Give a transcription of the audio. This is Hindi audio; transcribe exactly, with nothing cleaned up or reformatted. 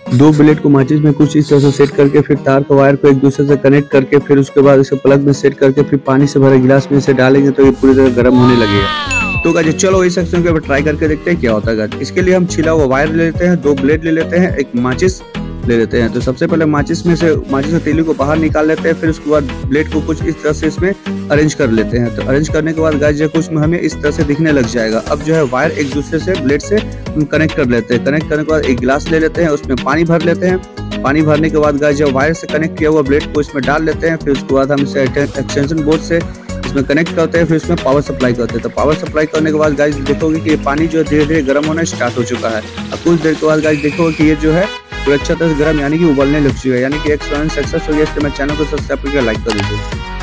दो ब्लेड को माचिस में कुछ इस तरह से सेट करके फिर तार का वायर को एक दूसरे से कनेक्ट करके फिर उसके बाद इसे प्लग में सेट करके फिर पानी से भरे गिलास में इसे डालेंगे तो ये पूरी तरह गर्म होने लगेगा। तो गाइस चलो इस सेक्शन के ऊपर ट्राई करके देखते हैं क्या होता है गाइस। इसके लिए हम छिला हुआ वायर ले लेते हैं, दो ब्लेड ले लेते हैं, एक माचिस ले लेते हैं। तो सबसे पहले माचिस में से माचिस से तीली को बाहर निकाल लेते हैं, फिर उसके बाद ब्लेड को कुछ इस तरह से इसमें अरेंज कर लेते हैं। तो अरेंज करने के बाद गाइस जो कुछ में हमें इस तरह से दिखने लग जाएगा। अब जो है वायर एक दूसरे से ब्लेड से कनेक्ट कर लेते हैं। कनेक्ट करने के बाद एक गिलास ले लेते हैं, उसमें पानी भर लेते हैं। पानी भरने के बाद गाइस जो वायर से कनेक्ट किया हुआ ब्लेड को इसमें डाल लेते हैं। फिर उसके बाद हम इसे एक्सटेंशन बोर्ड से इसमें कनेक्ट करते हैं, फिर इसमें पावर सप्लाई करते हैं। तो पावर सप्लाई करने के बाद गाइस देखोगे कि ये पानी जो धीरे धीरे गर्म होना स्टार्ट हो चुका है। अब कुछ देर के बाद गाइस देखोगे कि ये जो है पूरा अच्छा तरह से गर्म यानी कि उबलने लग चुका है, यानी कि एक्सपेरिमेंट सक्सेस हो गया। इसलिए मैं चैनल को सब्सक्राइब करके लाइक कर दीजिए।